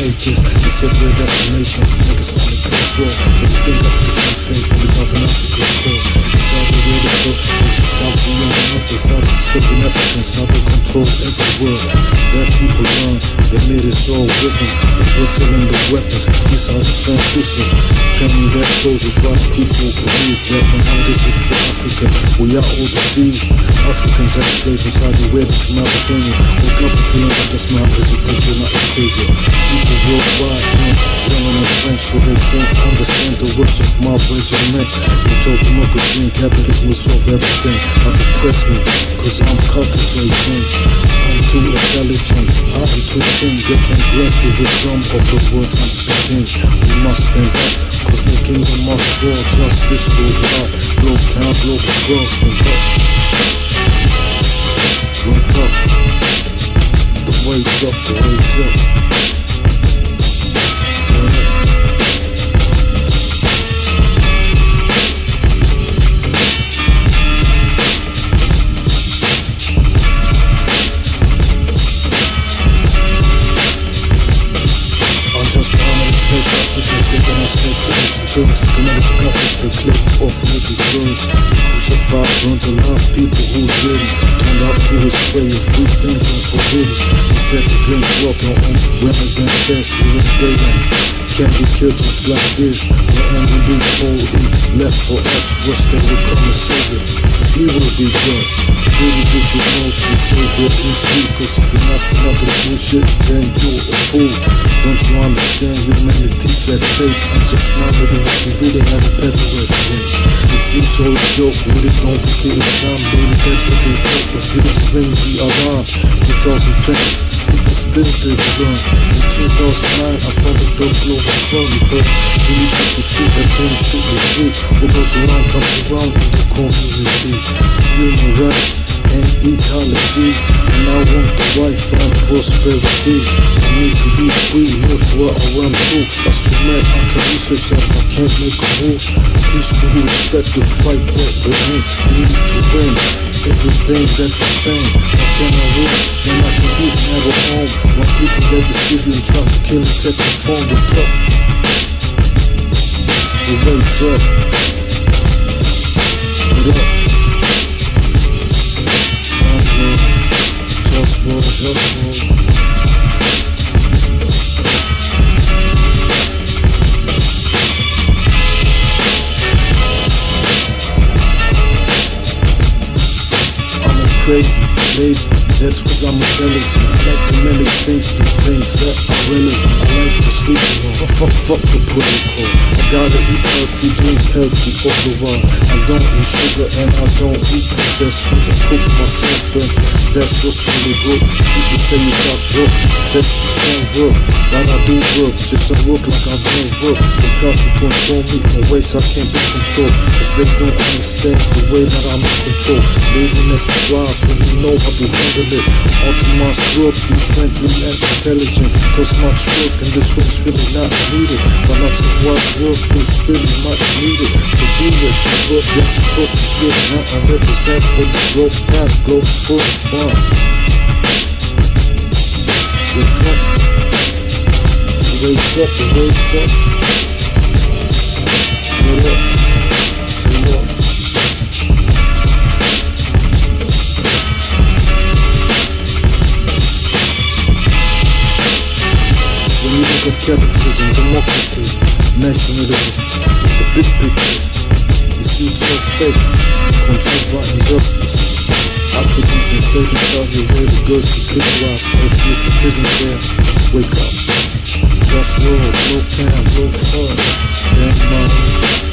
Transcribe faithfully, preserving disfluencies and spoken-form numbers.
atheists. They separate definitions to make Islamic control. But you think Africa's enslaved when we come from Africa's core. It's all the way to go, they just can't be on up. They started enslaving Africans, now they control every world. That people learn, they made us all with them. They were selling the weapons, these are defense systems. Training their soldiers while people believe that now this is for Africa. We are all deceived. Africans have slaves inside the web to my opinion. Wake up and feeling like just my because you think you're not a savior. People worldwide learn German and French so they can't understand the words of my regiment. We told democracy and capitalism will solve everything. But depress me, cause I'm cultivating. I'm too intelligent, I am too king. They can't grasp the wisdom of the words I'm speaking. We must stand up, cause the kingdom must fall. Justice will out, Globetown, Globalfirm, stand up. Wake up, the wake's up, the wake's up. Africans taking our slaves to apes and turks. Committed to cut off the clip off little girls. Crucified, burned to love people who didn't. Turned out to his way of free thinking forbidden. He said to drink water on women then fast during daylight. Can't be killed just like this. The only loophole he left for us was they would come and save it. He will be just. Little did you know the savior is sweet. Cause if you're not still up to this bullshit, then you're a fool. Don't you understand humanity said fate? I'm just smiling and some breathing at a peddler's game. It seems so a joke, but it don't become Islam, baby. That's what they thought, but see the ring we alarm. twenty twenty, people still did run. In two thousand nine, I founded the Globalfirm. You heard, we need to shoot that thing, shoot me free. What goes around comes around in the community. Human rights and ecology, and I want the wife and prosperity. I need to be free, live where I want to. I so mad I can research that I can't make a move. Peaceful respect the fight that we're in. We need to win everything that's the thing. How can I win when I can even have a home? When people that deceive you and try to kill and take the phone. Wake up, the wake's up. What up? JustWar, JustWar. I'm crazy, lazy, that's cause I'm intelligent. I like to manage things, do things that are relevant. I like to sleep alone, fuck, fuck the protocol. I gotta eat healthy, drink healthy all the while. I don't eat sugar and I don't eat processed foods. I cook myself and that's what's really good. People say you got work, except you can't work. But I do work, just I work like I don't work. They try to control me in ways I can't be controlled. Cause they don't understand the way that I'm in control. Laziness is wise when you know how to handle it. Optimize work, be friendly and intelligent. Cause much work in this way is really not needed. But lots of wise work is really much needed. So be with the work that's supposed to get. Now I represent for the Globetown, Globalfirm. Wake up, the wake's up, the wake's up. What up? Say what? When you look at capitalism, democracy, nationalism, from the big picture, you see it's all fake, controlled by injustice. Africans enslaved inside your way, the girls who kidnapped, atheists in prison there. Wake up, JustWar, Globetown, Globalfirm, damn money.